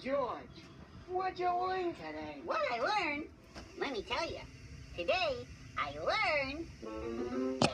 George, what'd you learn today? What I learned? Let me tell you. Today, I learned